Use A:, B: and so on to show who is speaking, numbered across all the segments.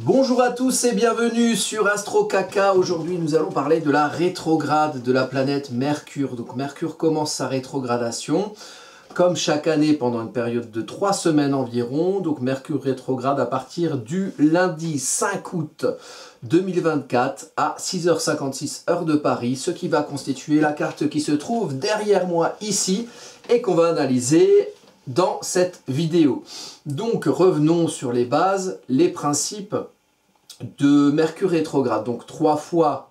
A: Bonjour à tous et bienvenue sur Astro Kaka. Aujourd'hui nous allons parler de la rétrograde de la planète Mercure. Donc Mercure commence sa rétrogradation comme chaque année pendant une période de 3 semaines environ. Donc Mercure rétrograde à partir du lundi 5 août 2024 à 6h56 heure de Paris, ce qui va constituer la carte qui se trouve derrière moi ici et qu'on va analyser dans cette vidéo. Donc revenons sur les bases, les principes de Mercure rétrograde. Donc 3 fois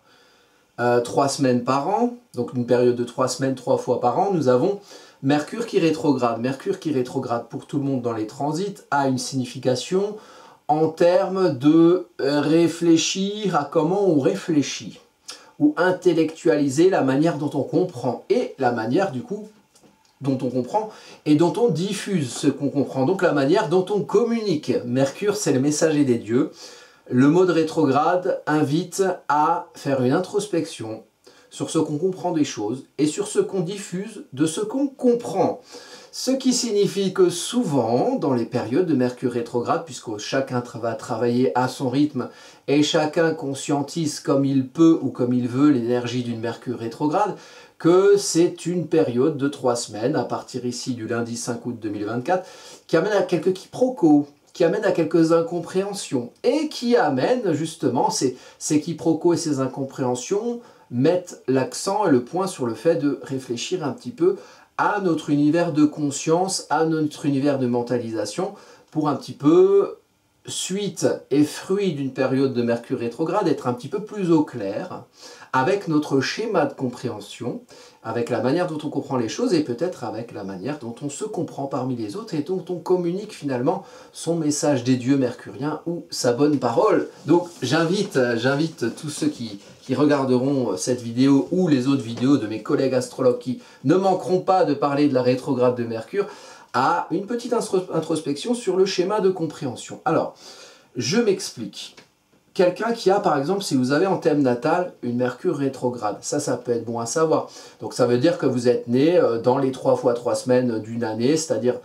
A: 3 semaines par an, donc une période de 3 semaines 3 fois par an, nous avons Mercure qui rétrograde. Mercure qui rétrograde pour tout le monde dans les transits a une signification en termes de réfléchir à comment on réfléchit ou intellectualiser la manière dont on comprend et la manière du coup dont on comprend et dont on diffuse ce qu'on comprend, donc la manière dont on communique. Mercure, c'est le messager des dieux. Le mode rétrograde invite à faire une introspection sur ce qu'on comprend des choses et sur ce qu'on diffuse de ce qu'on comprend. Ce qui signifie que souvent, dans les périodes de Mercure rétrograde, puisque chacun va travailler à son rythme et chacun conscientise comme il peut ou comme il veut l'énergie d'une Mercure rétrograde, que c'est une période de 3 semaines, à partir ici du lundi 5 août 2024, qui amène à quelques quiproquos, qui amène à quelques incompréhensions, et qui amène justement ces quiproquos et ces incompréhensions mettent l'accent et le point sur le fait de réfléchir un petit peu à notre univers de conscience, à notre univers de mentalisation, pour un petit peu, suite et fruit d'une période de Mercure rétrograde, être un petit peu plus au clair avec notre schéma de compréhension, avec la manière dont on comprend les choses et peut-être avec la manière dont on se comprend parmi les autres et dont on communique finalement son message des dieux mercuriens ou sa bonne parole. Donc j'invite tous ceux qui regarderont cette vidéo ou les autres vidéos de mes collègues astrologues qui ne manqueront pas de parler de la rétrograde de Mercure à une petite introspection sur le schéma de compréhension. Alors, je m'explique. Quelqu'un qui a, par exemple, si vous avez en thème natal une Mercure rétrograde, ça peut être bon à savoir. Donc ça veut dire que vous êtes né dans les 3 fois 3 semaines d'une année, c'est-à-dire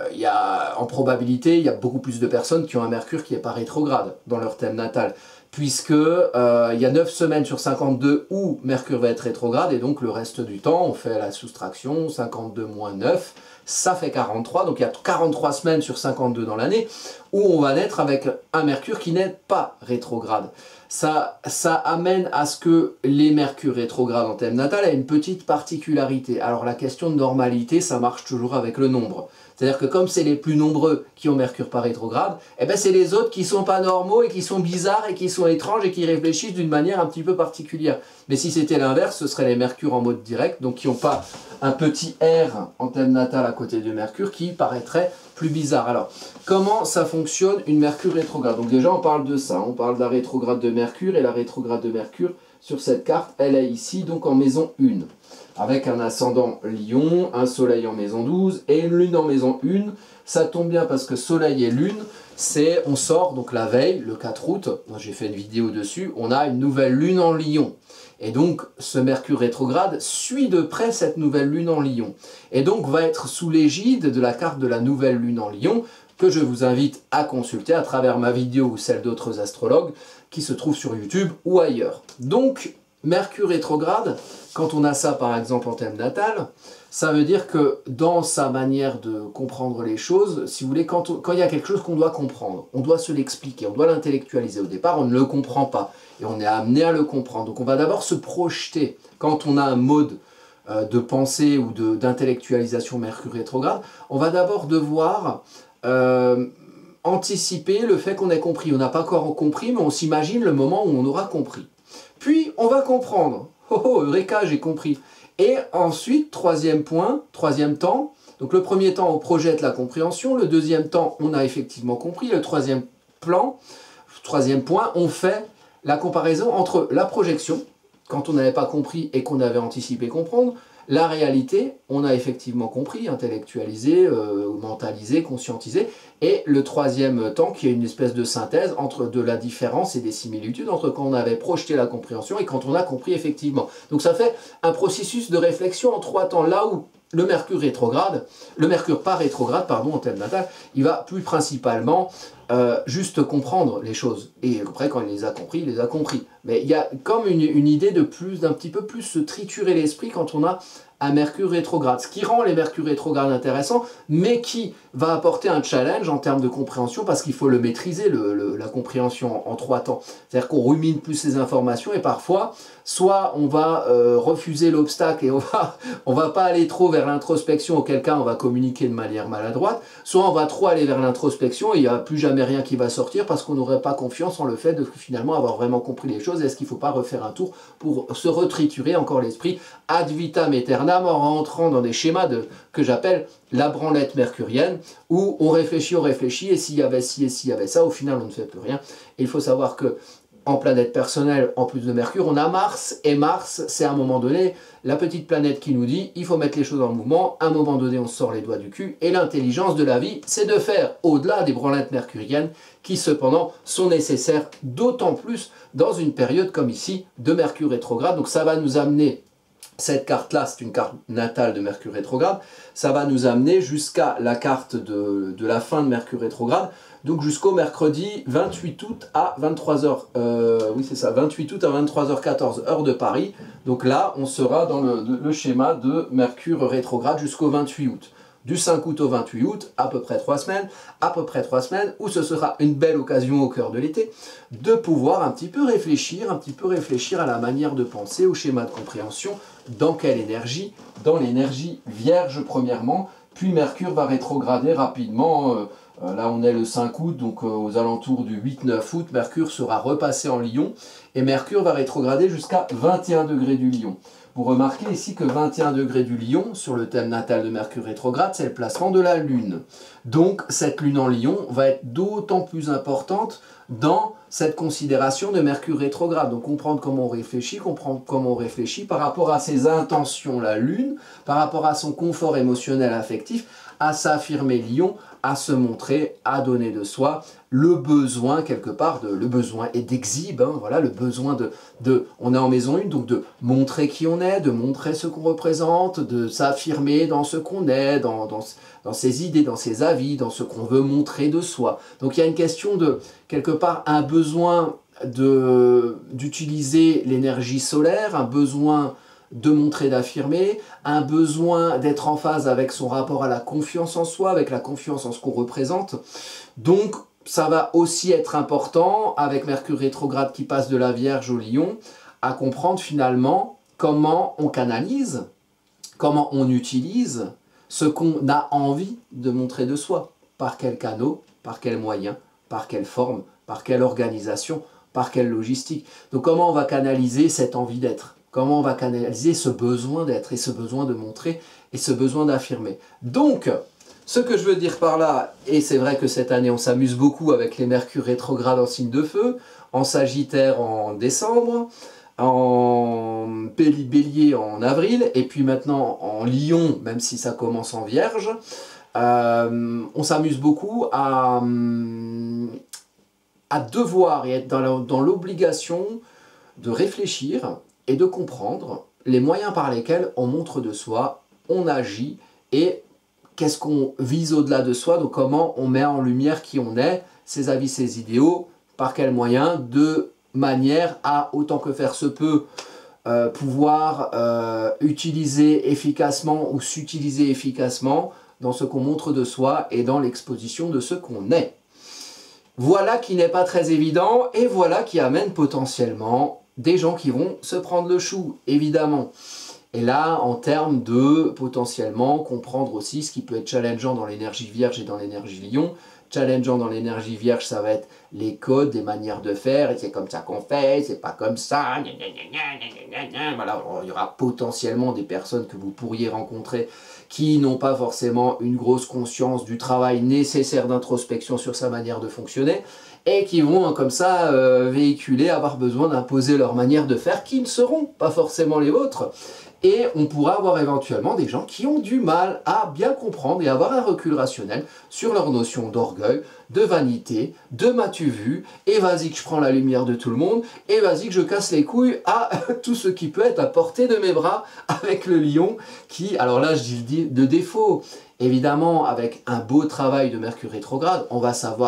A: en probabilité, il y a beaucoup plus de personnes qui ont un Mercure qui n'est pas rétrograde dans leur thème natal, puisque il y a 9 semaines sur 52 où Mercure va être rétrograde, et donc le reste du temps, on fait la soustraction, 52 moins 9, ça fait 43, donc il y a 43 semaines sur 52 dans l'année, où on va naître avec un Mercure qui n'est pas rétrograde. Ça amène à ce que les Mercures rétrogrades en thème natal aient une petite particularité. Alors la question de normalité, ça marche toujours avec le nombre. C'est-à-dire que comme c'est les plus nombreux qui ont Mercure pas rétrograde, eh ben c'est les autres qui sont pas normaux et qui sont bizarres et qui sont étranges et qui réfléchissent d'une manière un petit peu particulière. Mais si c'était l'inverse, ce serait les Mercures en mode direct, donc qui n'ont pas un petit R en thème natal à côté de Mercure qui paraîtrait plus bizarre. Alors, comment ça fonctionne une Mercure rétrograde? Donc déjà, on parle de ça, on parle de la rétrograde de Mercure, et la rétrograde de Mercure, sur cette carte, elle est ici, donc en maison 1. Avec un ascendant Lion, un soleil en maison 12 et une lune en maison 1. Ça tombe bien parce que soleil et lune, on sort donc la veille, le 4 août, moi j'ai fait une vidéo dessus, on a une nouvelle lune en Lion. Et donc ce Mercure rétrograde suit de près cette nouvelle lune en Lion. Et donc va être sous l'égide de la carte de la nouvelle lune en Lion, que je vous invite à consulter à travers ma vidéo ou celle d'autres astrologues qui se trouvent sur YouTube ou ailleurs. Donc Mercure rétrograde, quand on a ça par exemple en thème natal, ça veut dire que dans sa manière de comprendre les choses, si vous voulez, quand il y a quelque chose qu'on doit comprendre, on doit se l'expliquer, on doit l'intellectualiser. Au départ, on ne le comprend pas et on est amené à le comprendre. Donc on va d'abord se projeter. Quand on a un mode de pensée ou d'intellectualisation Mercure rétrograde, on va d'abord devoir anticiper le fait qu'on ait compris. On n'a pas encore compris, mais on s'imagine le moment où on aura compris. Puis, on va comprendre. Oh, Eureka, j'ai compris. Et ensuite, troisième point, troisième temps. Donc, le premier temps, on projette la compréhension. Le deuxième temps, on a effectivement compris. Le troisième point, on fait la comparaison entre la projection, quand on n'avait pas compris et qu'on avait anticipé comprendre, la réalité, on a effectivement compris, intellectualisé, mentalisé, conscientisé, et le troisième temps qui est une espèce de synthèse entre de la différence et des similitudes entre quand on avait projeté la compréhension et quand on a compris effectivement. Donc ça fait un processus de réflexion en 3 temps, là où le Mercure rétrograde, le Mercure pas rétrograde, pardon, en thème natal, il va plus principalement juste comprendre les choses. Et après, quand il les a compris, il les a compris. Mais il y a comme une idée d'un petit peu plus se triturer l'esprit quand on a un Mercure rétrograde. Ce qui rend les Mercures rétrogrades intéressants, mais qui va apporter un challenge en termes de compréhension, parce qu'il faut le maîtriser, la compréhension en 3 temps. C'est-à-dire qu'on rumine plus ces informations, et parfois, soit on va refuser l'obstacle et on va pas aller trop vers l'introspection, auquel cas on va communiquer de manière maladroite, soit on va trop aller vers l'introspection et il n'y a plus jamais rien qui va sortir parce qu'on n'aurait pas confiance en le fait de finalement avoir vraiment compris les choses. Est-ce qu'il ne faut pas refaire un tour pour se retriturer encore l'esprit ad vitam aeternam en rentrant dans des schémas que j'appelle la branlette mercurienne, où on réfléchit, et s'il y avait ci et s'il y avait ça, au final on ne fait plus rien. Et il faut savoir que en planète personnelle, en plus de Mercure, on a Mars, et Mars, c'est à un moment donné la petite planète qui nous dit il faut mettre les choses en mouvement, à un moment donné on sort les doigts du cul, et l'intelligence de la vie, c'est de faire au-delà des branlettes mercuriennes, qui cependant sont nécessaires, d'autant plus dans une période comme ici, de Mercure rétrograde. Donc ça va nous amener, cette carte-là, c'est une carte natale de Mercure rétrograde, ça va nous amener jusqu'à la carte de la fin de Mercure rétrograde, donc jusqu'au mercredi 28 août à 23h, oui c'est ça, 28 août à 23h14, heure de Paris. Donc là, on sera dans le schéma de Mercure rétrograde jusqu'au 28 août. Du 5 août au 28 août, à peu près 3 semaines, où ce sera une belle occasion au cœur de l'été de pouvoir un petit peu réfléchir à la manière de penser, au schéma de compréhension, dans quelle énergie, dans l'énergie vierge premièrement, puis Mercure va rétrograder rapidement. Là, on est le 5 août, donc aux alentours du 8-9 août, Mercure sera repassé en Lion, et Mercure va rétrograder jusqu'à 21 degrés du Lion. Vous remarquez ici que 21 degrés du Lion, sur le thème natal de Mercure rétrograde, c'est le placement de la Lune. Donc, cette Lune en Lion va être d'autant plus importante dans cette considération de Mercure rétrograde. Donc, comprendre comment on réfléchit par rapport à ses intentions, la Lune, par rapport à son confort émotionnel affectif, à s'affirmer Lion, à se montrer, à donner de soi, le besoin quelque part, le besoin et d'exhibe, hein, voilà, le besoin on est en maison 1, donc de montrer qui on est, de montrer ce qu'on représente, de s'affirmer dans ce qu'on est, dans ses idées, dans ses avis, dans ce qu'on veut montrer de soi. Donc il y a une question de, quelque part, un besoin d'utiliser l'énergie solaire, un besoin de montrer, d'affirmer, un besoin d'être en phase avec son rapport à la confiance en soi, avec la confiance en ce qu'on représente. Donc, ça va aussi être important, avec Mercure rétrograde qui passe de la Vierge au Lion, à comprendre finalement comment on canalise, comment on utilise ce qu'on a envie de montrer de soi. Par quel canot, par quel moyen, par quelle forme, par quelle organisation, par quelle logistique. Donc, comment on va canaliser cette envie d'être ? Comment on va canaliser ce besoin d'être et ce besoin de montrer et ce besoin d'affirmer. Donc, ce que je veux dire par là, et c'est vrai que cette année on s'amuse beaucoup avec les Mercure rétrogrades en signe de feu, en Sagittaire en décembre, en Bélier en avril, et puis maintenant en Lion, même si ça commence en Vierge, on s'amuse beaucoup à devoir et être dans l'obligation de réfléchir et de comprendre les moyens par lesquels on montre de soi, on agit et qu'est-ce qu'on vise au-delà de soi, donc comment on met en lumière qui on est, ses avis, ses idéaux, par quels moyens, de manière à, autant que faire se peut, pouvoir utiliser efficacement ou s'utiliser efficacement dans ce qu'on montre de soi et dans l'exposition de ce qu'on est. Voilà qui n'est pas très évident et voilà qui amène potentiellement des gens qui vont se prendre le chou, évidemment. Et là, en termes de potentiellement comprendre aussi ce qui peut être challengeant dans l'énergie Vierge et dans l'énergie Lion. Challengeant dans l'énergie Vierge, ça va être les codes, des manières de faire, et c'est comme ça qu'on fait, c'est pas comme ça, voilà, il y aura potentiellement des personnes que vous pourriez rencontrer qui n'ont pas forcément une grosse conscience du travail nécessaire d'introspection sur sa manière de fonctionner, et qui vont comme ça véhiculer, avoir besoin d'imposer leur manière de faire, qui ne seront pas forcément les vôtres. Et on pourra avoir éventuellement des gens qui ont du mal à bien comprendre et avoir un recul rationnel sur leur notion d'orgueil, de vanité, de m'as-tu vu, et vas-y que je prends la lumière de tout le monde, et vas-y que je casse les couilles à tout ce qui peut être à portée de mes bras avec le lion qui, alors là je dis de défaut, évidemment avec un beau travail de Mercure rétrograde, on va savoir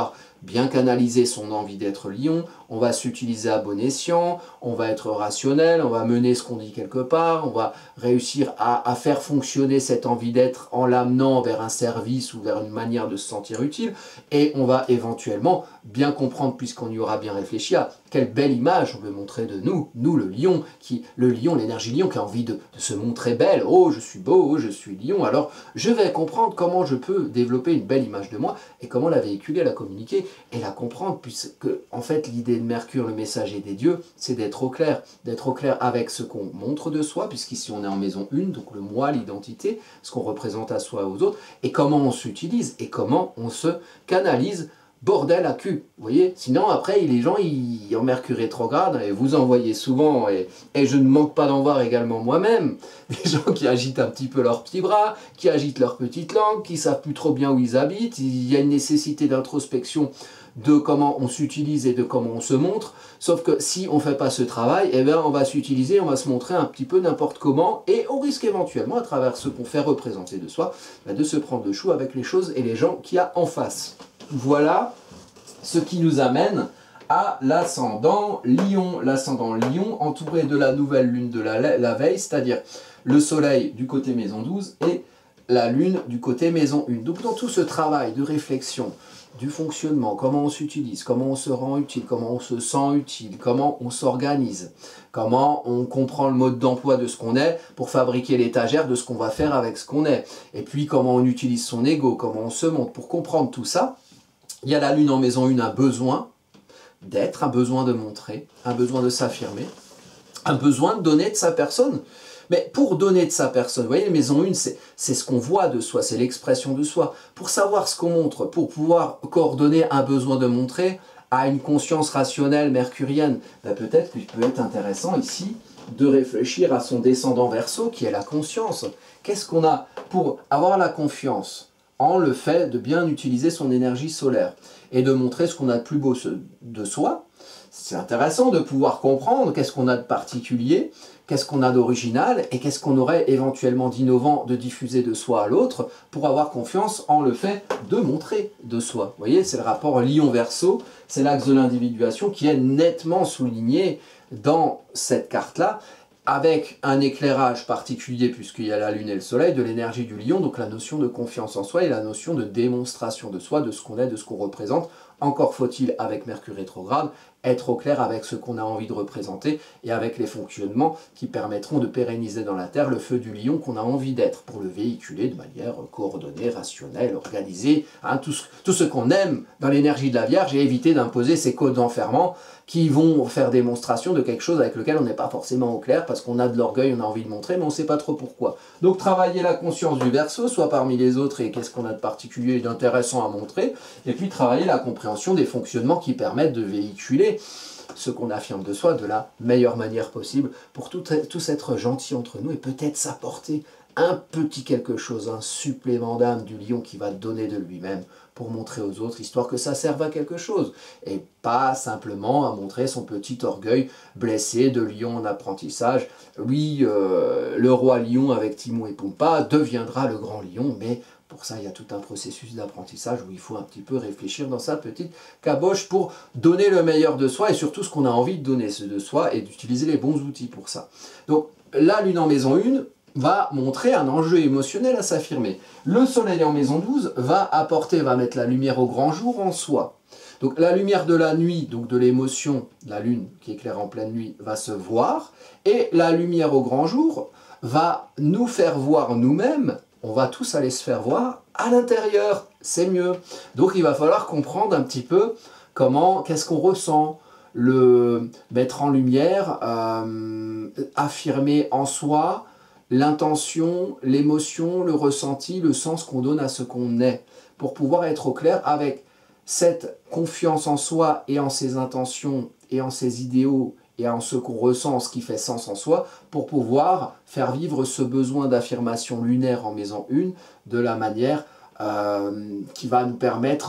A: bien canaliser son envie d'être lion, on va s'utiliser à bon escient, on va être rationnel, on va mener ce qu'on dit quelque part, on va réussir à faire fonctionner cette envie d'être en l'amenant vers un service ou vers une manière de se sentir utile, et on va éventuellement bien comprendre, puisqu'on y aura bien réfléchi, à quelle belle image on veut montrer de nous le lion, l'énergie lion qui a envie de se montrer belle, oh je suis beau, oh je suis lion, alors je vais comprendre comment je peux développer une belle image de moi, et comment la véhiculer, la communiquer, et la comprendre, puisque en fait l'idée de Mercure, le messager des dieux, c'est d'être au clair avec ce qu'on montre de soi, puisqu'ici on est en maison 1, donc le moi, l'identité, ce qu'on représente à soi et aux autres, et comment on s'utilise, et comment on se canalise, bordel à cul, vous voyez. Sinon après les gens en Mercure rétrograde, et vous en voyez souvent, et je ne manque pas d'en voir également moi-même, des gens qui agitent un petit peu leurs petits bras, qui agitent leur petite langue, qui savent plus trop bien où ils habitent, il y a une nécessité d'introspection de comment on s'utilise et de comment on se montre, sauf que si on ne fait pas ce travail, eh bien on va s'utiliser, on va se montrer un petit peu n'importe comment, et on risque éventuellement, à travers ce qu'on fait représenter de soi, de se prendre le chou avec les choses et les gens qu'il y a en face. Voilà ce qui nous amène à l'ascendant Lion. L'ascendant Lion entouré de la nouvelle lune de la veille, c'est-à-dire le soleil du côté maison 12 et la lune du côté maison 1. Donc dans tout ce travail de réflexion, du fonctionnement, comment on s'utilise, comment on se rend utile, comment on se sent utile, comment on s'organise, comment on comprend le mode d'emploi de ce qu'on est pour fabriquer l'étagère de ce qu'on va faire avec ce qu'on est, et puis comment on utilise son ego, comment on se montre. Pour comprendre tout ça, il y a la lune en maison 1, un besoin d'être, un besoin de montrer, un besoin de s'affirmer, un besoin de donner de sa personne. Mais pour donner de sa personne, vous voyez, maison 1, c'est ce qu'on voit de soi, c'est l'expression de soi. Pour savoir ce qu'on montre, pour pouvoir coordonner un besoin de montrer à une conscience rationnelle mercurienne, ben peut-être qu'il peut être intéressant ici de réfléchir à son descendant Verseau, qui est la conscience. Qu'est-ce qu'on a pour avoir la confiance en le fait de bien utiliser son énergie solaire et de montrer ce qu'on a de plus beau de soi? C'est intéressant de pouvoir comprendre qu'est-ce qu'on a de particulier, qu'est-ce qu'on a d'original et qu'est-ce qu'on aurait éventuellement d'innovant de diffuser de soi à l'autre pour avoir confiance en le fait de montrer de soi. Vous voyez, c'est le rapport Lion-Verseau, c'est l'axe de l'individuation qui est nettement souligné dans cette carte-là, avec un éclairage particulier, puisqu'il y a la lune et le soleil, de l'énergie du lion, donc la notion de confiance en soi et la notion de démonstration de soi, de ce qu'on est, de ce qu'on représente. Encore faut-il, avec Mercure rétrograde, être au clair avec ce qu'on a envie de représenter et avec les fonctionnements qui permettront de pérenniser dans la Terre le feu du lion qu'on a envie d'être, pour le véhiculer de manière coordonnée, rationnelle, organisée, hein, tout ce qu'on aime dans l'énergie de la Vierge, et éviter d'imposer ces codes d'enfermement qui vont faire démonstration de quelque chose avec lequel on n'est pas forcément au clair, parce qu'on a de l'orgueil, on a envie de montrer, mais on ne sait pas trop pourquoi. Donc travailler la conscience du Verseau, soit parmi les autres, et qu'est-ce qu'on a de particulier et d'intéressant à montrer, et puis travailler la compréhension des fonctionnements qui permettent de véhiculer ce qu'on affirme de soi de la meilleure manière possible, pour tous être gentils entre nous, et peut-être s'apporter un petit quelque chose, un supplément d'âme du lion qui va donner de lui-même pour montrer aux autres, histoire que ça serve à quelque chose, et pas simplement à montrer son petit orgueil blessé de lion en apprentissage. Oui, le roi lion avec Timon et Pumba deviendra le grand lion, mais pour ça, il y a tout un processus d'apprentissage où il faut un petit peu réfléchir dans sa petite caboche pour donner le meilleur de soi, et surtout ce qu'on a envie de donner de soi, et d'utiliser les bons outils pour ça. Donc, la lune en maison 1, va montrer un enjeu émotionnel à s'affirmer. Le soleil en maison 12 va mettre la lumière au grand jour en soi. Donc la lumière de la nuit, donc de l'émotion, la lune qui éclaire en pleine nuit, va se voir, et la lumière au grand jour va nous faire voir nous-mêmes, on va tous aller se faire voir à l'intérieur, c'est mieux. Donc il va falloir comprendre un petit peu qu'est-ce qu'on ressent, le mettre en lumière, affirmer en soi, l'intention, l'émotion, le ressenti, le sens qu'on donne à ce qu'on est, pour pouvoir être au clair avec cette confiance en soi et en ses intentions et en ses idéaux et en ce qu'on ressent, ce qui fait sens en soi, pour pouvoir faire vivre ce besoin d'affirmation lunaire en maison 1 de la manière qui va nous permettre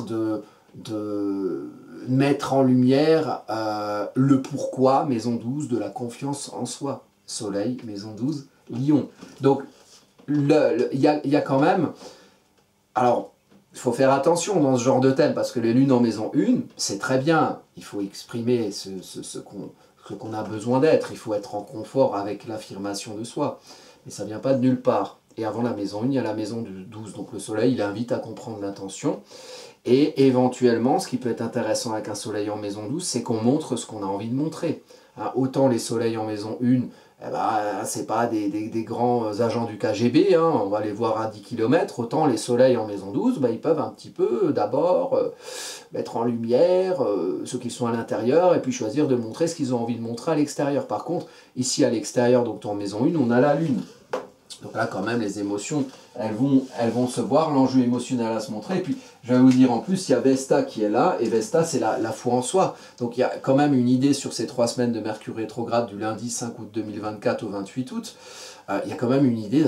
A: de mettre en lumière le pourquoi, maison 12, de la confiance en soi. Soleil, maison 12, Lion. Donc, il y a quand même... Alors, Il faut faire attention dans ce genre de thème, parce que les lunes en maison 1, c'est très bien. Il faut exprimer ce qu'on a besoin d'être. Il faut être en confort avec l'affirmation de soi. Mais ça ne vient pas de nulle part. Et avant la maison 1, il y a la maison du 12. Donc le soleil, il invite à comprendre l'intention. Et éventuellement, ce qui peut être intéressant avec un soleil en maison 12, c'est qu'on montre ce qu'on a envie de montrer. Hein, autant les soleils en maison 1, eh ben, ce n'est pas des grands agents du KGB, hein, on va les voir à 10 km, autant les soleils en maison 12, ben, ils peuvent un petit peu d'abord mettre en lumière ceux qui sont à l'intérieur, et puis choisir de montrer ce qu'ils ont envie de montrer à l'extérieur. Par contre, ici à l'extérieur, donc en maison 1, on a la lune. Donc là, quand même, les émotions, elles vont se voir, l'enjeu émotionnel à se montrer. Et puis, je vais vous dire, en plus, il y a Vesta qui est là, et Vesta, c'est la foi en soi. Donc, il y a quand même une idée sur ces 3 semaines de Mercure rétrograde, du lundi 5 août 2024 au 28 août. Il y a quand même une idée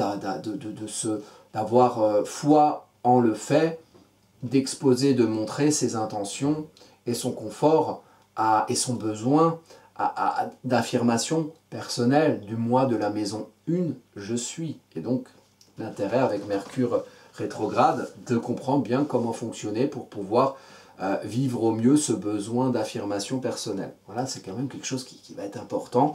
A: d'avoir foi en le fait d'exposer, de montrer ses intentions et son confort et son besoin d'affirmation personnelle du moi de la maison 1, je suis. Et donc, l'intérêt avec Mercure rétrograde, de comprendre bien comment fonctionner pour pouvoir vivre au mieux ce besoin d'affirmation personnelle. Voilà, c'est quand même quelque chose qui va être important.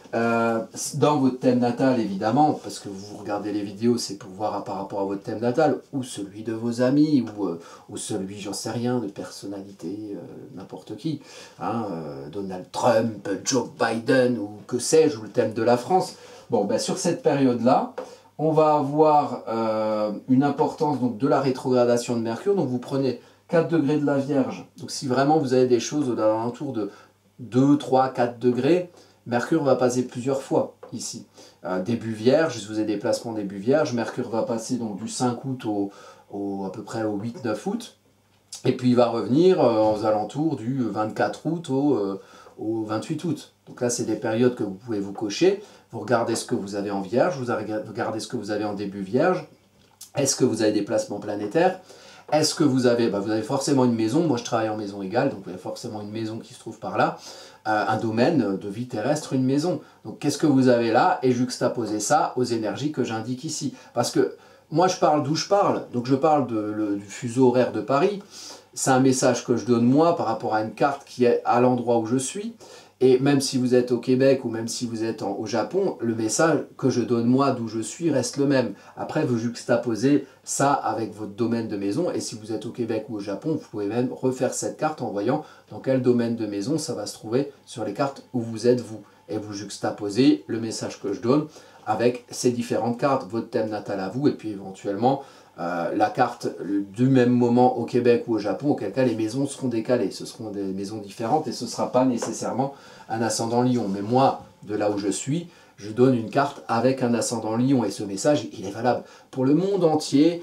A: Dans votre thème natal, évidemment, parce que vous regardez les vidéos, c'est pour voir par rapport à votre thème natal, ou celui de vos amis, ou celui, j'en sais rien, de personnalité, n'importe qui, hein, Donald Trump, Joe Biden, ou que sais-je, ou le thème de la France. Bon, ben, sur cette période-là, on va avoir une importance donc, de la rétrogradation de Mercure. Donc vous prenez 4 degrés de la Vierge. Donc si vraiment vous avez des choses aux alentours de 2, 3, 4 degrés, Mercure va passer plusieurs fois ici. Début Vierge, si vous avez des placements début Vierge, Mercure va passer donc du 5 août à peu près au 8-9 août. Et puis il va revenir aux alentours du 24 août au 28 août. Donc là, c'est des périodes que vous pouvez vous cocher. Vous regardez ce que vous avez en Vierge, vous regardez ce que vous avez en début Vierge. Est-ce que vous avez des placements planétaires? Est-ce que vous avez forcément une maison, moi je travaille en maison égale, donc vous avez forcément une maison qui se trouve par là, un domaine de vie terrestre, une maison. Donc qu'est-ce que vous avez là? Et juxtaposez ça aux énergies que j'indique ici. Parce que moi je parle d'où je parle, donc je parle du fuseau horaire de Paris, c'est un message que je donne moi par rapport à une carte qui est à l'endroit où je suis. Et même si vous êtes au Québec ou même si vous êtes au Japon, le message que je donne moi d'où je suis reste le même. Après, vous juxtaposez ça avec votre domaine de maison. Et si vous êtes au Québec ou au Japon, vous pouvez même refaire cette carte en voyant dans quel domaine de maison ça va se trouver sur les cartes où vous êtes vous. Et vous juxtaposez le message que je donne avec ces différentes cartes, votre thème natal à vous, et puis éventuellement la carte du même moment au Québec ou au Japon, auquel cas les maisons seront décalées. Ce seront des maisons différentes et ce ne sera pas nécessairement un ascendant Lion. Mais moi, de là où je suis, je donne une carte avec un ascendant Lion. Et ce message, il est valable pour le monde entier,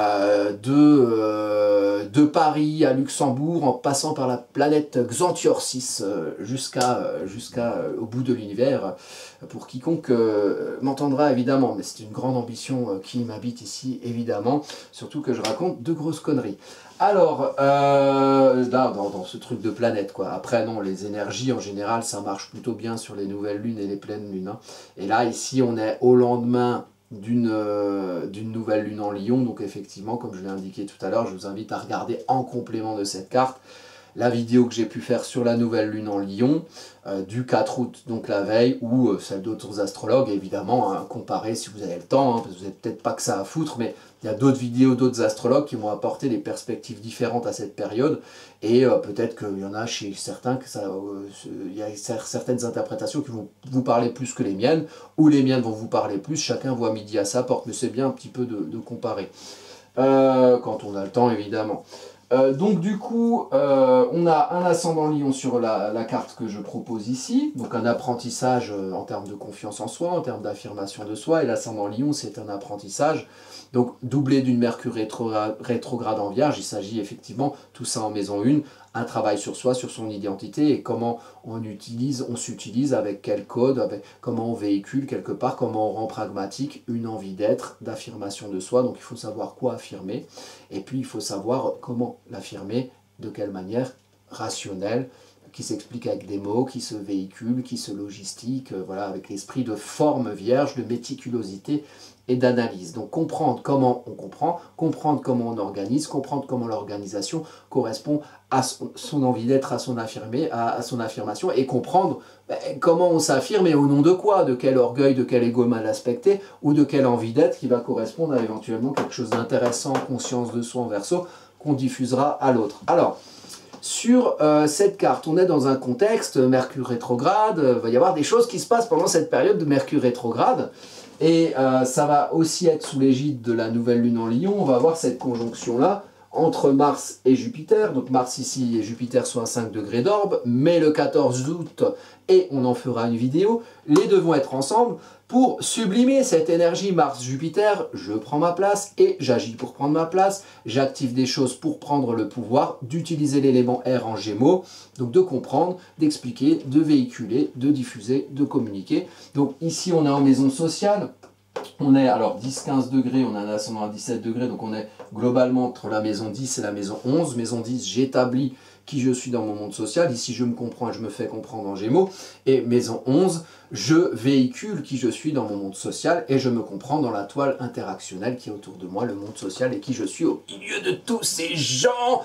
A: de Paris à Luxembourg, en passant par la planète Xantior 6 jusqu'au bout de l'univers, pour quiconque m'entendra évidemment. Mais c'est une grande ambition qui m'habite ici, évidemment, surtout que je raconte de grosses conneries. Alors, là, dans ce truc de planète, quoi. Après, non, les énergies, en général, ça marche plutôt bien sur les nouvelles lunes et les pleines lunes. Hein. Et là, ici, on est au lendemain d'une nouvelle lune en Lion. Donc, effectivement, comme je l'ai indiqué tout à l'heure, je vous invite à regarder en complément de cette carte la vidéo que j'ai pu faire sur la nouvelle lune en Lion, du 4 août, donc la veille, ou celle d'autres astrologues, évidemment, hein, comparez si vous avez le temps, hein, parce que vous n'avez peut-être pas que ça à foutre, mais il y a d'autres vidéos, d'autres astrologues qui vont apporter des perspectives différentes à cette période, et peut-être qu'il y en a chez certains, il y a certaines interprétations qui vont vous parler plus que les miennes, ou les miennes vont vous parler plus, chacun voit midi à sa porte, mais c'est bien un petit peu de comparer, quand on a le temps, évidemment. Donc du coup, on a un ascendant Lion sur la carte que je propose ici, donc un apprentissage en termes de confiance en soi, en termes d'affirmation de soi, et l'ascendant Lion c'est un apprentissage, donc doublé d'une Mercure rétrograde en Vierge, il s'agit effectivement, tout ça en maison 1, un travail sur soi, sur son identité, et comment on s'utilise, avec quel code, comment on véhicule quelque part, comment on rend pragmatique une envie d'être, d'affirmation de soi, donc il faut savoir quoi affirmer, et puis il faut savoir comment l'affirmer, de quelle manière, rationnelle, qui s'explique avec des mots, qui se véhicule, qui se logistique, voilà, avec l'esprit de forme vierge, de méticulosité et d'analyse. Donc comprendre comment on comprend, comprendre comment on organise, comprendre comment l'organisation correspond à son envie d'être, à son affirmation, et comprendre comment on s'affirme et au nom de quoi, de quel orgueil, de quel ego mal aspecté, ou de quelle envie d'être qui va correspondre à éventuellement quelque chose d'intéressant, conscience de soi en verso, qu'on diffusera à l'autre. Alors, sur cette carte, on est dans un contexte Mercure rétrograde, il va y avoir des choses qui se passent pendant cette période de Mercure rétrograde, et ça va aussi être sous l'égide de la nouvelle lune en Lion. On va avoir cette conjonction-là entre Mars et Jupiter. Donc Mars ici et Jupiter sont à 5 degrés d'orbe, mais le 14 août, et on en fera une vidéo, les deux vont être ensemble pour sublimer cette énergie Mars-Jupiter. Je prends ma place et j'agis pour prendre ma place, j'active des choses pour prendre le pouvoir, d'utiliser l'élément R en Gémeaux, donc de comprendre, d'expliquer, de véhiculer, de diffuser, de communiquer. Donc ici on est en maison sociale. On est alors 10-15 degrés, on a un ascendant à 17 degrés, donc on est globalement entre la maison 10 et la maison 11. Maison 10, j'établis qui je suis dans mon monde social. Ici, je me comprends et je me fais comprendre en Gémeaux. Et maison 11, je véhicule qui je suis dans mon monde social et je me comprends dans la toile interactionnelle qui est autour de moi, le monde social, et qui je suis au milieu de tous ces gens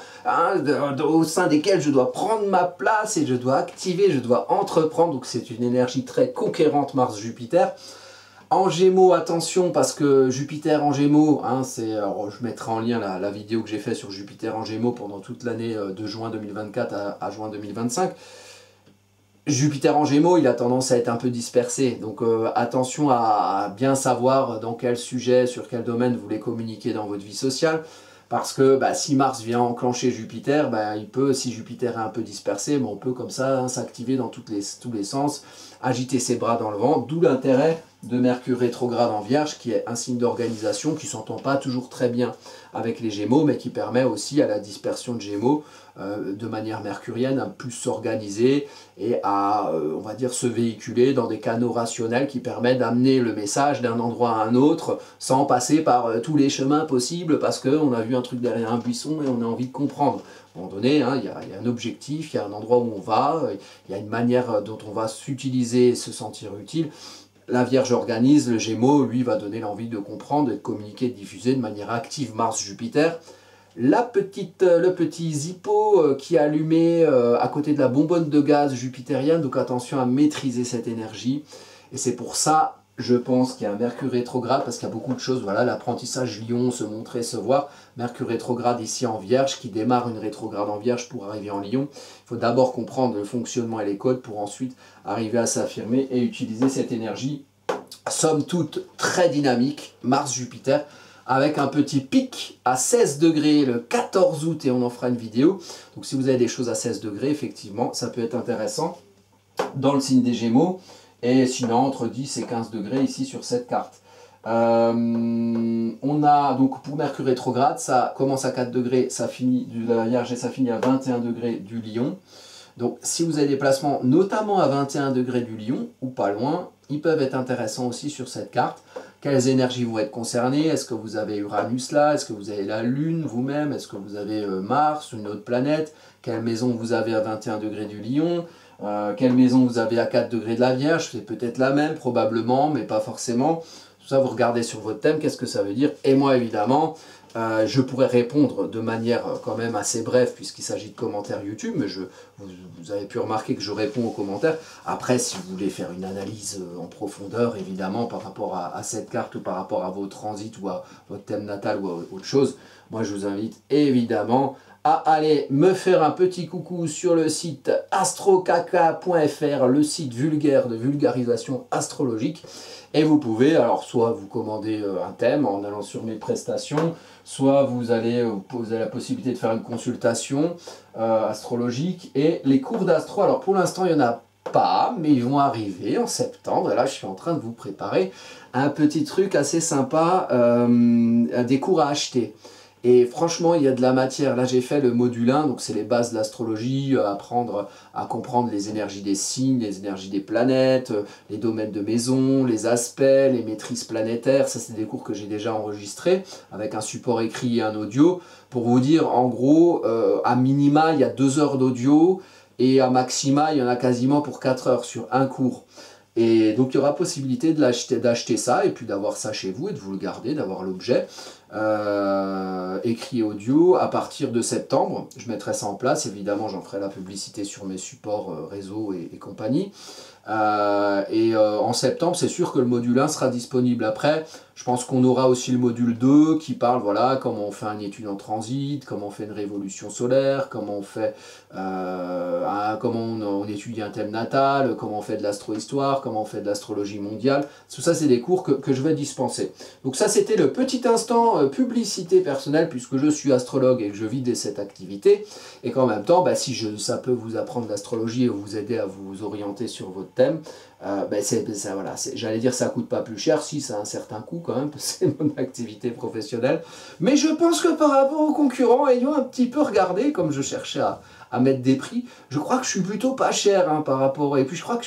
A: au sein desquels je dois prendre ma place et je dois activer, je dois entreprendre. Donc c'est une énergie très conquérante Mars-Jupiter. En Gémeaux, attention, parce que Jupiter en Gémeaux, alors je mettrai en lien la vidéo que j'ai faite sur Jupiter en Gémeaux pendant toute l'année de juin 2024 à juin 2025. Jupiter en Gémeaux, il a tendance à être un peu dispersé, donc attention à bien savoir dans quel sujet, sur quel domaine vous voulez communiquer dans votre vie sociale. Parce que si Mars vient enclencher Jupiter, il peut, si Jupiter est un peu dispersé, on peut comme ça s'activer dans tous les sens, agiter ses bras dans le vent, d'où l'intérêt de Mercure rétrograde en Vierge, qui est un signe d'organisation, qui ne s'entend pas toujours très bien avec les Gémeaux, mais qui permet aussi à la dispersion de Gémeaux, de manière mercurienne, à plus s'organiser et à, on va dire, se véhiculer dans des canaux rationnels qui permettent d'amener le message d'un endroit à un autre, sans passer par tous les chemins possibles, parce qu'on a vu un truc derrière un buisson et on a envie de comprendre. À un moment donné, il y a un objectif, il y a un endroit où on va, il y a une manière dont on va s'utiliser et se sentir utile. La Vierge organise, le Gémeaux, lui, va donner l'envie de comprendre, de communiquer, de diffuser de manière active Mars-Jupiter. Le petit zippo qui est allumé à côté de la bonbonne de gaz jupitérienne, donc attention à maîtriser cette énergie. Et c'est pour ça, je pense qu'il y a un Mercure rétrograde, parce qu'il y a beaucoup de choses, voilà, l'apprentissage Lion, se montrer, se voir. Mercure rétrograde ici en Vierge, qui démarre une rétrograde en Vierge pour arriver en Lion. Il faut d'abord comprendre le fonctionnement et les codes pour ensuite arriver à s'affirmer et utiliser cette énergie, somme toute très dynamique, Mars-Jupiter, avec un petit pic à 16 degrés le 14 août, et on en fera une vidéo. Donc si vous avez des choses à 16 degrés, effectivement, ça peut être intéressant dans le signe des Gémeaux, et sinon entre 10 et 15 degrés ici sur cette carte. On a donc pour Mercure rétrograde, ça commence à 4 degrés, ça finit de la Vierge et ça finit à 21 degrés du Lion. Donc si vous avez des placements notamment à 21 degrés du Lion ou pas loin, ils peuvent être intéressants aussi sur cette carte. Quelles énergies vont être concernées? Est-ce que vous avez Uranus là? Est-ce que vous avez la Lune vous-même? Est-ce que vous avez Mars, une autre planète? Quelle maison vous avez à 21 degrés du Lion? Quelle maison vous avez à 4 degrés de la Vierge? C'est peut-être la même, probablement, mais pas forcément. Tout ça, vous regardez sur votre thème, qu'est-ce que ça veut dire? Et moi, évidemment, je pourrais répondre de manière quand même assez brève, puisqu'il s'agit de commentaires YouTube, mais vous avez pu remarquer que je réponds aux commentaires. Après, si vous voulez faire une analyse en profondeur, évidemment, par rapport à cette carte, ou par rapport à vos transits, ou à votre thème natal, ou à autre chose, moi, je vous invite évidemment à aller me faire un petit coucou sur le site astrocaca.fr, le site vulgaire de vulgarisation astrologique. Et vous pouvez, alors soit vous commander un thème en allant sur mes prestations, soit vous avez la possibilité de faire une consultation astrologique. Et les cours d'astro, alors pour l'instant il n'y en a pas, mais ils vont arriver en septembre. Et là je suis en train de vous préparer un petit truc assez sympa, des cours à acheter. Et franchement, il y a de la matière. Là, j'ai fait le module 1, donc c'est les bases de l'astrologie, apprendre à comprendre les énergies des signes, les énergies des planètes, les domaines de maison, les aspects, les maîtrises planétaires. Ça, c'est des cours que j'ai déjà enregistrés avec un support écrit et un audio. Pour vous dire, en gros, à minima, il y a 2 heures d'audio. et à maxima, il y en a quasiment pour 4 heures sur un cours. Et donc il y aura possibilité d'acheter ça et puis d'avoir ça chez vous et de vous le garder, d'avoir l'objet écrit audio à partir de septembre. Je mettrai ça en place, évidemment j'en ferai la publicité sur mes supports réseau et compagnie. En septembre, c'est sûr que le module 1 sera disponible. Après, je pense qu'on aura aussi le module 2 qui parle, voilà, comment on fait une étude en transit, comment on fait une révolution solaire, comment on fait, comment on étudie un thème natal, comment on fait de l'astro-histoire, comment on fait de l'astrologie mondiale. Tout ça, c'est des cours que je vais dispenser. Donc ça, c'était le petit instant publicité personnelle, puisque je suis astrologue et que je vis de cette activité. Et qu'en même temps, si ça peut vous apprendre l'astrologie et vous aider à vous orienter sur votre thème, voilà, j'allais dire ça coûte pas plus cher, si ça a un certain coût quand même, c'est mon activité professionnelle, mais je pense que par rapport aux concurrents, ayant un petit peu regardé, comme je cherchais à mettre des prix, je crois que je suis plutôt pas cher par rapport, et puis je crois que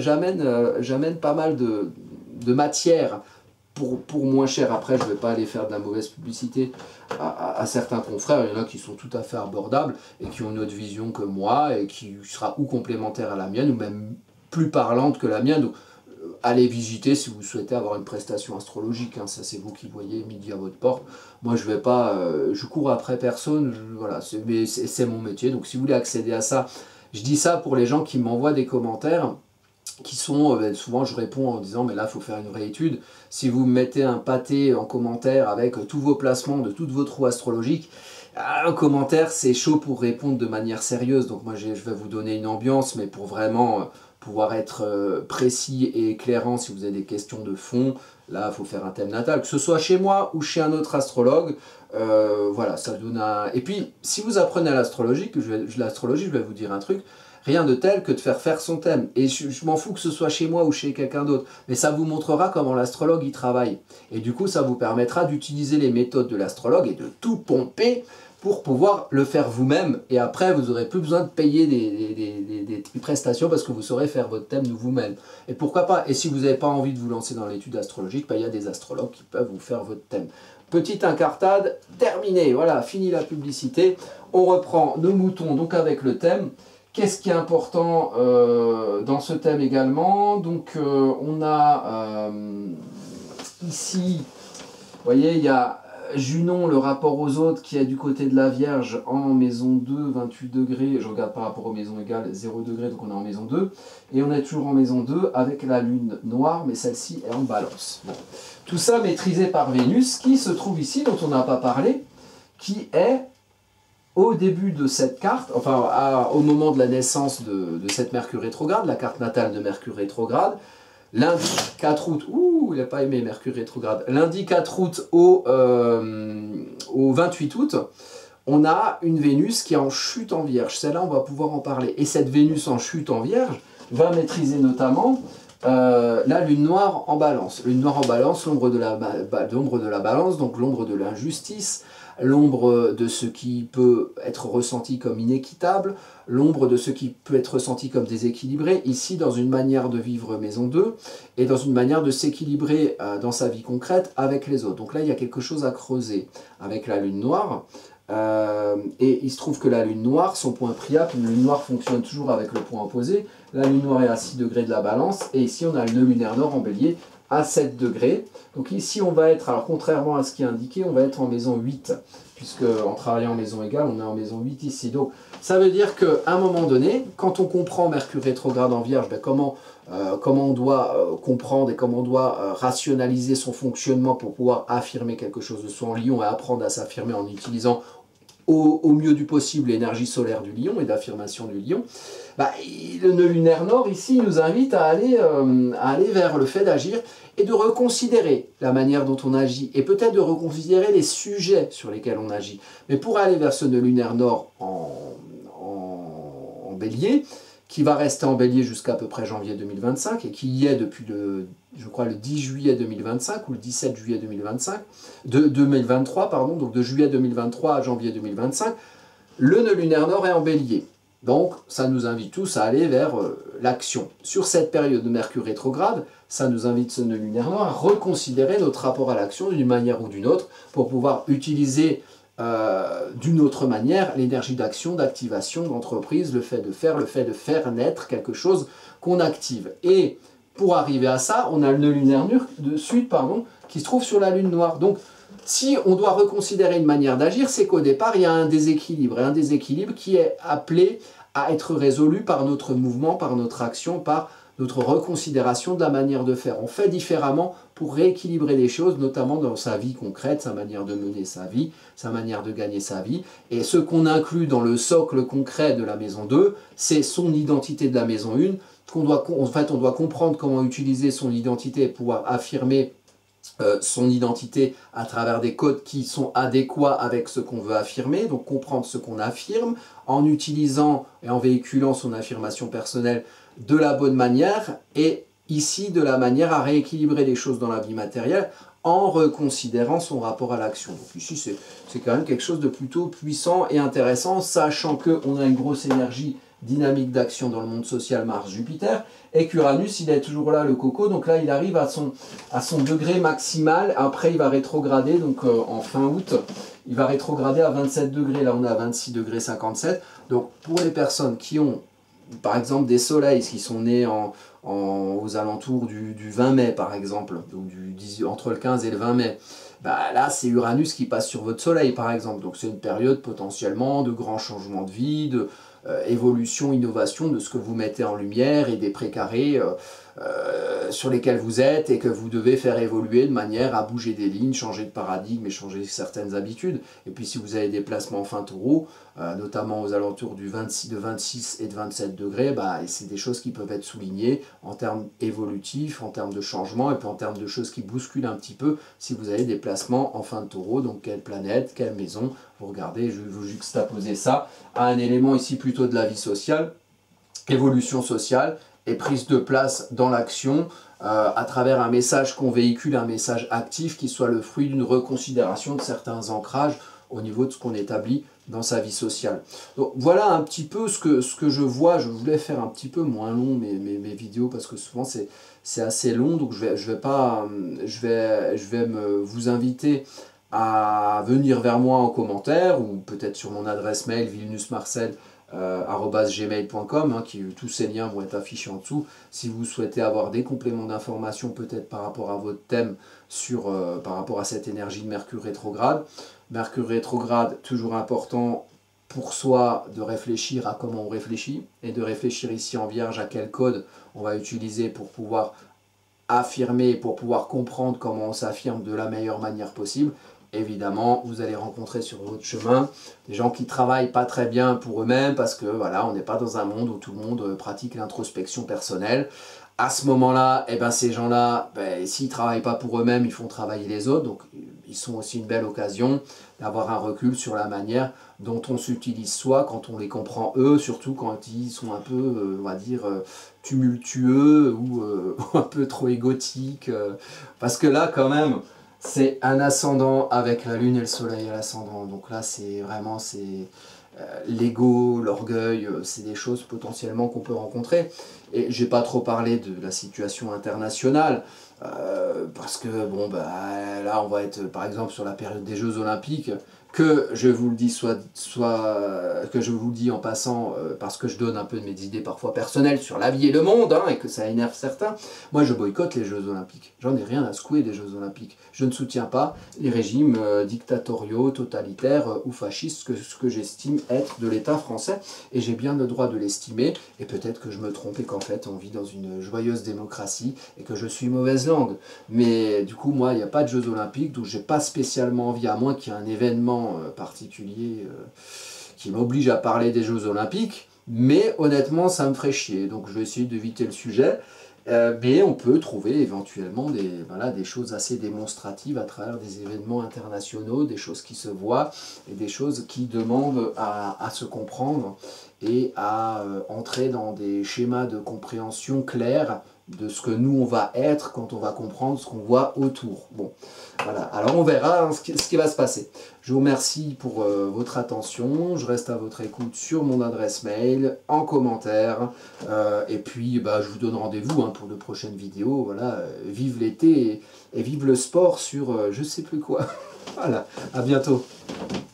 A: j'amène pas mal de matière pour moins cher. Après, je ne vais pas aller faire de la mauvaise publicité à certains confrères, il y en a qui sont tout à fait abordables et qui ont une autre vision que moi et qui sera ou complémentaire à la mienne ou même plus parlante que la mienne. Donc, allez visiter si vous souhaitez avoir une prestation astrologique, ça c'est vous qui voyez midi à votre porte. Moi je vais pas, je cours après personne, voilà, c'est mon métier. Donc si vous voulez accéder à ça, je dis ça pour les gens qui m'envoient des commentaires qui sont, souvent je réponds en disant mais là il faut faire une vraie étude. Si vous me mettez un pâté en commentaire avec tous vos placements de toutes vos trous astrologiques, un commentaire c'est chaud pour répondre de manière sérieuse. Donc moi je vais vous donner une ambiance, mais pour vraiment pouvoir être précis et éclairant si vous avez des questions de fond, là il faut faire un thème natal, que ce soit chez moi ou chez un autre astrologue. Voilà, ça donne un... Et puis si vous apprenez l'astrologie, je vais vous dire un truc, rien de tel que de faire son thème. Et je m'en fous que ce soit chez moi ou chez quelqu'un d'autre. Mais ça vous montrera comment l'astrologue y travaille. Et du coup, ça vous permettra d'utiliser les méthodes de l'astrologue et de tout pomper pour pouvoir le faire vous-même. Et après, vous n'aurez plus besoin de payer des prestations parce que vous saurez faire votre thème de vous-même. Et pourquoi pas? Et si vous n'avez pas envie de vous lancer dans l'étude astrologique, il y a des astrologues qui peuvent vous faire votre thème. Petite incartade, terminée. Voilà, fini la publicité. On reprend nos moutons donc avec le thème. Qu'est-ce qui est important dans ce thème également? Donc on a ici, vous voyez, il y a Junon, le rapport aux autres, qui est du côté de la Vierge en maison 2, 28 degrés. Je regarde par rapport aux maisons égales, 0 degré, donc on est en maison 2. Et on est toujours en maison 2 avec la lune noire, mais celle-ci est en balance. Bon. Tout ça maîtrisé par Vénus, qui se trouve ici, dont on n'a pas parlé, qui est au début de cette carte, enfin au moment de la naissance de cette Mercure rétrograde, la carte natale de Mercure rétrograde, lundi 4 août, il n'a pas aimé Mercure rétrograde, lundi 4 août au 28 août, on a une Vénus qui est en chute en Vierge. Celle-là, on va pouvoir en parler. Et cette Vénus en chute en Vierge va maîtriser notamment la lune noire en balance. Lune noire en balance, l'ombre de la balance, donc l'ombre de l'injustice, l'ombre de ce qui peut être ressenti comme inéquitable, l'ombre de ce qui peut être ressenti comme déséquilibré, ici dans une manière de vivre maison 2, et dans une manière de s'équilibrer dans sa vie concrète avec les autres. Donc là, il y a quelque chose à creuser avec la lune noire, et il se trouve que la lune noire, son point priape, une lune noire fonctionne toujours avec le point opposé, la lune noire est à 6 degrés de la balance, et ici on a le nœud lunaire nord en bélier, à 7 degrés. Donc ici on va être, alors contrairement à ce qui est indiqué, on va être en maison 8, puisque en travaillant en maison égale, on est en maison 8 ici. Donc ça veut dire qu'à un moment donné, quand on comprend Mercure rétrograde en Vierge, comment on doit comprendre et comment on doit rationaliser son fonctionnement pour pouvoir affirmer quelque chose de soi en Lion et apprendre à s'affirmer en utilisant au mieux du possible l'énergie solaire du Lion et d'affirmation du Lion, le nœud lunaire nord ici nous invite à aller vers le fait d'agir et de reconsidérer la manière dont on agit et peut-être de reconsidérer les sujets sur lesquels on agit. Mais pour aller vers ce nœud lunaire nord en bélier, qui va rester en bélier jusqu'à peu près janvier 2025 et qui y est depuis je crois le 10 juillet 2025 ou le 17 juillet 2023, pardon, donc de juillet 2023 à janvier 2025, le nœud lunaire nord est en bélier. Donc ça nous invite tous à aller vers l'action. Sur cette période de Mercure rétrograde, ça nous invite ce nœud lunaire nord à reconsidérer notre rapport à l'action d'une manière ou d'une autre pour pouvoir utiliser d'une autre manière l'énergie d'action, d'activation, d'entreprise, le fait de faire naître quelque chose qu'on active. Et pour arriver à ça, on a le nœud lunaire sud, qui se trouve sur la lune noire. Donc, si on doit reconsidérer une manière d'agir, c'est qu'au départ, il y a un déséquilibre, et un déséquilibre qui est appelé à être résolu par notre mouvement, par notre action, par notre reconsidération de la manière de faire. On fait différemment pour rééquilibrer les choses, notamment dans sa vie concrète, sa manière de mener sa vie, sa manière de gagner sa vie. Et ce qu'on inclut dans le socle concret de la maison 2, c'est son identité de la maison 1. On doit comprendre comment utiliser son identité pour pouvoir affirmer son identité à travers des codes qui sont adéquats avec ce qu'on veut affirmer, donc comprendre ce qu'on affirme en utilisant et en véhiculant son affirmation personnelle de la bonne manière et ici de la manière à rééquilibrer les choses dans la vie matérielle en reconsidérant son rapport à l'action. Donc ici c'est quand même quelque chose de plutôt puissant et intéressant, sachant qu'on a une grosse énergie dynamique d'action dans le monde social Mars-Jupiter, et qu'Uranus, il est toujours là, le coco, donc là, il arrive à son degré maximal, après il va rétrograder, donc en fin août, il va rétrograder à 27 degrés, là on est à 26 degrés 57, donc pour les personnes qui ont, par exemple, des soleils, qui sont nés aux alentours du 20 mai, par exemple, donc entre le 15 et le 20 mai, bah là, c'est Uranus qui passe sur votre soleil, par exemple, donc c'est une période potentiellement de grands changements de vie, de évolution, innovation de ce que vous mettez en lumière et des précarés sur lesquels vous êtes et que vous devez faire évoluer de manière à bouger des lignes, changer de paradigme et changer certaines habitudes. Et puis si vous avez des placements fin taureau, notamment aux alentours de 26 et de 27 degrés, bah, c'est des choses qui peuvent être soulignées en termes évolutifs, en termes de changement et puis en termes de choses qui bousculent un petit peu si vous avez des placements en fin de taureau. Donc quelle planète, quelle maison, vous regardez, je vais vous juxtaposer ça à un élément ici plutôt de la vie sociale, évolution sociale et prise de place dans l'action à travers un message qu'on véhicule, un message actif qui soit le fruit d'une reconsidération de certains ancrages au niveau de ce qu'on établit dans sa vie sociale. Donc voilà un petit peu ce que je vois. Je voulais faire un petit peu moins long mes vidéos parce que souvent c'est assez long, donc je vais vous inviter à venir vers moi en commentaire ou peut-être sur mon adresse mail vilnusmarcel@gmail.com, tous ces liens vont être affichés en dessous si vous souhaitez avoir des compléments d'information peut-être par rapport à votre thème par rapport à cette énergie de Mercure rétrograde. Mercure rétrograde, toujours important pour soi de réfléchir à comment on réfléchit et de réfléchir ici en Vierge à quel code on va utiliser pour pouvoir affirmer, pour pouvoir comprendre comment on s'affirme de la meilleure manière possible. Évidemment, vous allez rencontrer sur votre chemin des gens qui travaillent pas très bien pour eux-mêmes parce que voilà, on n'est pas dans un monde où tout le monde pratique l'introspection personnelle. À ce moment-là, eh ben, ces gens-là, s'ils ne travaillent pas pour eux-mêmes, ils font travailler les autres. Donc, ils sont aussi une belle occasion d'avoir un recul sur la manière dont on s'utilise soi quand on les comprend eux, surtout quand ils sont un peu, on va dire, tumultueux ou un peu trop égotiques. Parce que là, quand même, c'est un ascendant avec la lune et le soleil à l'ascendant. Donc là, c'est vraiment l'ego, l'orgueil, c'est des choses potentiellement qu'on peut rencontrer. Et j'ai pas trop parlé de la situation internationale, parce que bon, là, on va être par exemple sur la période des Jeux Olympiques, que je vous le dis que je vous le dis en passant, parce que je donne un peu de mes idées parfois personnelles sur la vie et le monde, et que ça énerve certains. Moi, je boycotte les Jeux Olympiques. J'en ai rien à secouer des Jeux Olympiques. Je ne soutiens pas les régimes dictatoriaux, totalitaires ou fascistes, ce que j'estime être de l'État français, et j'ai bien le droit de l'estimer, et peut-être que je me trompe et qu'en fait, on vit dans une joyeuse démocratie et que je suis mauvaise langue. Mais du coup, moi, il n'y a pas de Jeux Olympiques, donc j'ai pas spécialement envie, à moins qu'il y ait un événement particulier qui m'oblige à parler des Jeux Olympiques, mais honnêtement ça me ferait chier, donc je vais essayer d'éviter le sujet, mais on peut trouver éventuellement des choses assez démonstratives à travers des événements internationaux, des choses qui se voient et des choses qui demandent à se comprendre et à entrer dans des schémas de compréhension clairs de ce que nous on va être quand on va comprendre ce qu'on voit autour. Bon, voilà, alors on verra ce qui va se passer. Je vous remercie pour votre attention, je reste à votre écoute sur mon adresse mail, en commentaire, et puis je vous donne rendez-vous pour de prochaines vidéos. Voilà, vive l'été et vive le sport sur je sais plus quoi. Voilà, à bientôt.